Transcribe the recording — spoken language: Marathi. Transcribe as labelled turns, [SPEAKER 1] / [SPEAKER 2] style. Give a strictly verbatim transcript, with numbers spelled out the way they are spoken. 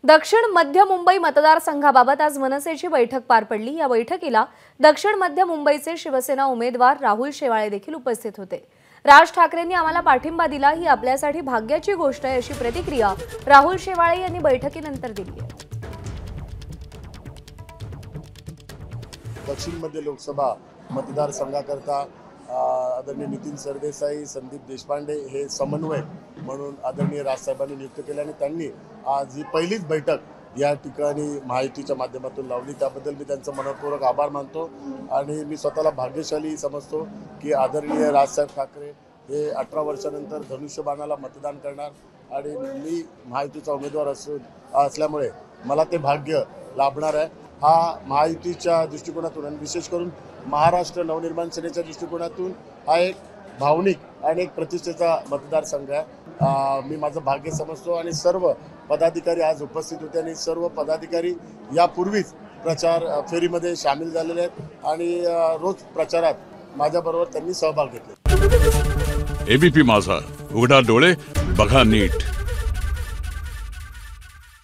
[SPEAKER 1] दक्षिण मध्य मुंबई मतदारसंघाबाबत आज मनसेची बैठक पार पडली। या बैठकीला दक्षिण मध्य मुंबईचे शिवसेना उमेदवार राहुल शेवाळे देखील उपस्थित होते। राज ठाकरेंनी आम्हाला पाठिंबा दिला ही आपल्यासाठी भाग्याची गोष्ट आहे अशी प्रतिक्रिया राहुल शेवाळे यांनी बैठकीनंतर दिली आहे।
[SPEAKER 2] दक्षिण मध्य लोकसभा मतदारसंघाकरता आदरणीय नितीन सरदेसाई, संदीप देशपांडे हे समन्वय म्हणून आदरणीय राजसाहेबांनी नियुक्त केले आणि त्यांनी आज ही पहिलीच बैठक या ठिकाणी महायुतीच्या माध्यमातून लावली। त्याबद्दल मी त्यांचा मनपूर्वक आभार मानतो आणि मी स्वतःला भाग्यशाली समजतो की आदरणीय राजसाहेब ठाकरे हे अठरा वर्षानंतर धनुष्यबाणाला मतदान करणार आणि मी महायुतीचा उमेदवार असून असल्यामुळे मला ते भाग्य लाभणार आहे। हा महायुतीच्या दृष्टिकोनातून आणि विशेष करून महाराष्ट्र नवनिर्माण सेनेच्या दृष्टिकोनातून हा एक भावनिक आणि एक प्रतिष्ठेचा मतदारसंघ आहे। मी माझं भाग्य समजतो आणि सर्व पदाधिकारी आज उपस्थित होते आणि सर्व पदाधिकारी यापूर्वीच प्रचार फेरीमध्ये सामील झालेले आहेत आणि रोज प्रचारात माझ्याबरोबर त्यांनी सहभाग घेतला।
[SPEAKER 3] एबीपी माझा, उघडा डोळे बघा नीट।